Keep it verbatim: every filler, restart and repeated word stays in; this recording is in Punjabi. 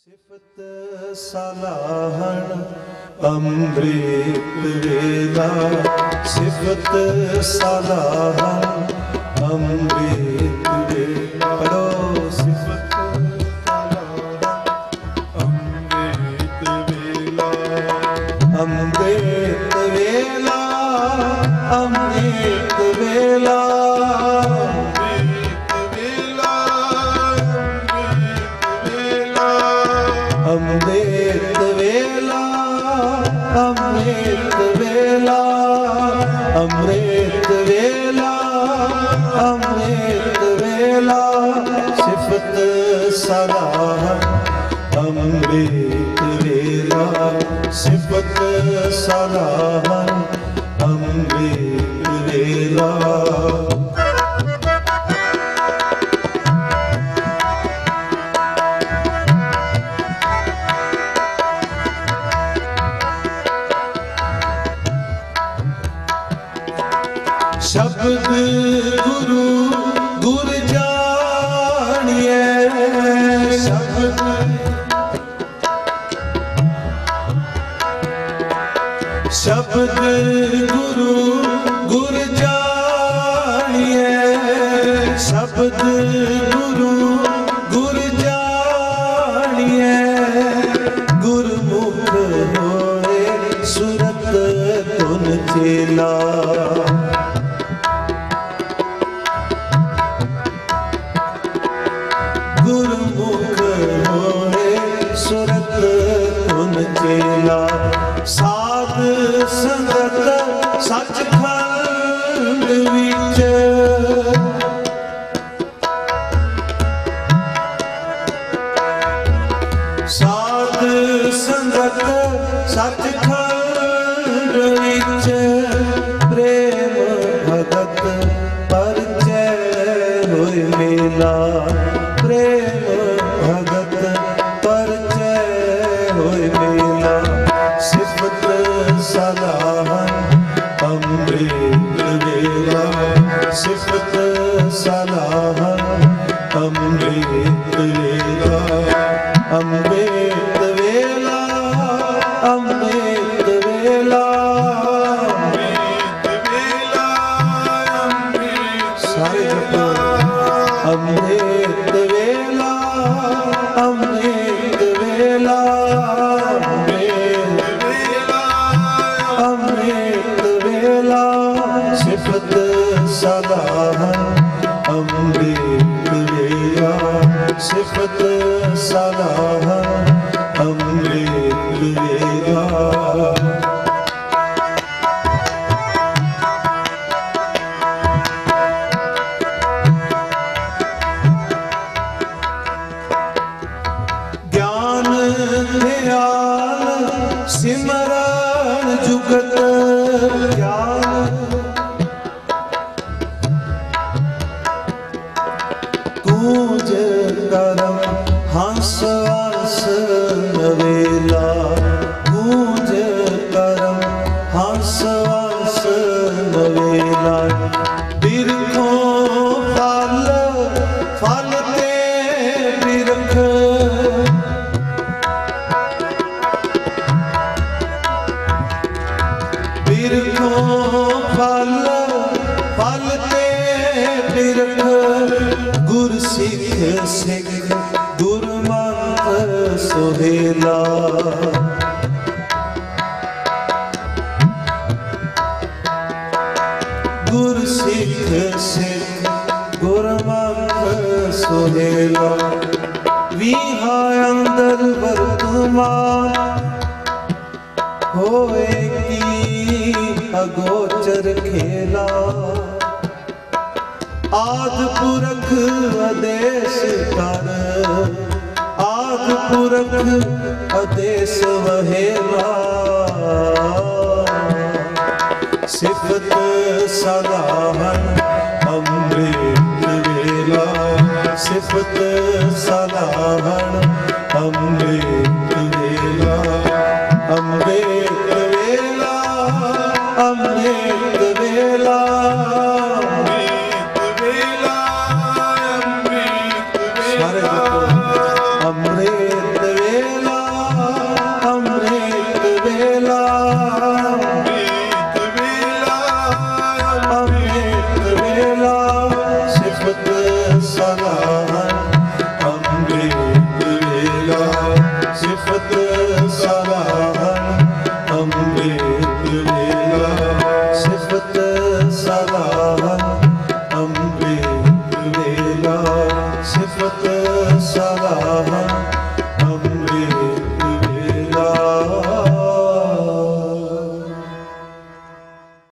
ਸਿਫਤ ਸਲਾਹਣ ਅੰਮ੍ਰਿਤ ਵੇਲਾ, ਸਿਫਤ ਸਲਾਹਣ ਅੰਮ੍ਰਿਤ ਵੇਲਾ। ਪੜੋ ਸਿਫਤ ਅੰਮ੍ਰਿਤ ਵੇਲਾ, ਅੰਮ੍ਰਿਤ ਵੇਲਾ, ਅੰਮ੍ਰਿਤ ਵੇਲਾ, ਅੰਮ੍ਰਿਤ ਵੇਲਾ, ਅੰਮ੍ਰਿਤ ਵੇਲਾ, ਅੰਮ੍ਰਿਤ ਵੇਲਾ, ਅੰਮ੍ਰਿਤ ਵੇਲਾ, ਸਿਫਤ ਸਲਾਹਣ ਅੰਮ੍ਰਿਤ ਵੇਲਾ, ਸਿਫਤ ਸਲਾਹਣ ਅੰਮ੍ਰਿਤ ਵੇਲਾ। ਸ਼ਬਦ ਗੁਰੂ ਗੁਰ ਜਾਣੀਏ, ਸ਼ਬਦ ਸ਼ਬਦ ਗੁਰੂ ਗੁਰ ਜਾਣੀਏ, ਸ਼ਬਦ ਗੁਰੂ ਗੁਰ ਜਾਣੀਏ, ਗੁਰਮੁਖ ਹੋਏ ਸੁਰਤ ਧੁਨ ਚੇਲਾ, ਗੁਰਮੁਖ ਹੋਏ ਸੁਰਤ ਧੁਨ ਚੇਲਾ। ਸਾਧ ਸੰਗਤ ਸੱਚਖੰਡ ਵਿੱਚ, ਸਾਧ ਸੰਗਤ ਸੱਚਖੰਡ ਵਿੱਚ, ਪ੍ਰੇਮ ਭਗਤ ਪਰਚੈ ਹੋਇ ਮੇਲਾ, ਪ੍ਰੇਮ ਭਗਤ ਪਰਚੈ ਹੋਇ ਮੇਲਾ। ਸਿਫਤ ਸਲਾਹਣ ਅੰਮ੍ਰਿਤ ਵੇਲਾ, ਸਿਫਤ ਸਲਾਹਣ ਅੰਮ੍ਰਿਤ ਵੇਲਾ, ਅੰਮ੍ਰਿਤ ਵੇਲਾ, ਅੰਮ੍ਰਿਤ ਵੇਲਾ, ਅੰਮ੍ਰਿਤ ਵੇਲਾ, ਅੰਮ੍ਰਿਤ ਸਾਰੇ ਜਪੋ ਅੰਮ੍ਰਿਤ ਵੇਲਾ, ਅੰਮ੍ਰਿਤ ਵੇਲਾ, ਅੰਮ੍ਰਿਤ ਵੇਲਾ, ਅੰਮ੍ਰਿਤ ਵੇਲਾ, ਸਿਫਤ ਸਲਾਹਣ ਅੰਮ੍ਰਿਤ ਵੇਲਾ, ਸਿਫਤ ਸਲਾਹਣ ਅੰਮ੍ਰਿਤ ਵੇਲਾ। ਸਿਮਰਨ ਜੁਗਤ ਗਿਆਨ, ਗੂੰਜ ਕਰਮ ਹੰਸ ਹੰਸ ਨਵੇਲਾ, ਗੂੰਜ ਕਰਮ ਹੰਸ ਹੰਸ ਨਵੇਲਾ। ਬਿਰਖੋਂ ਫਲ ਫਲ ਤੇ ਬਿਰਖ, ਬਿਰਖੋਂ ਫਲ ਫਲ ਤੇ ਬਿਰਖ, ਗੁਰ ਸਿੱਖ ਸਿੱਖ ਗੁਰਮਤਿ ਸੁਹੇਲਾ, ਗੁਰ ਸਿੱਖ ਸਿੱਖ ਗੁਰਮਤਿ ਸੁਹੇਲਾ। ਵੀਹਾ ਅੰਦਰ ਵਰਤਮਾਨ ਹੋਏ ਕੀ ਅਗੋਚਰ ਖੇਲਾ, ਆਦਿ ਪੁਰਖ ਆਦੇਸ਼ ਕਰ, ਆਦਿ ਪੁਰਖ ਆਦੇਸ਼ ਵਹੇਲਾ। ਸਿਫਤ ਸਲਾਹਣ ਅੰਮ੍ਰਿਤ ਵੇਲਾ, ਸਿਫਤ ਸਲਾਹਣ ਅੰਮ੍ਰਿਤ ਵੇਲਾ, ਅੰਮ੍ਰਿਤ ਵੇਲਾ, ਅੰਮ੍ਰਿਤ ਵੇਲਾ, ਅੰਮ੍ਰਿਤ ਵੇਲਾ, ਅੰਮ੍ਰਿਤ ਵੇਲਾ, ਸਾਰੇ ਅੰਮ੍ਰਿਤ ਵੇਲਾ। ਸਿਫਤ ਸਲਾਹਣ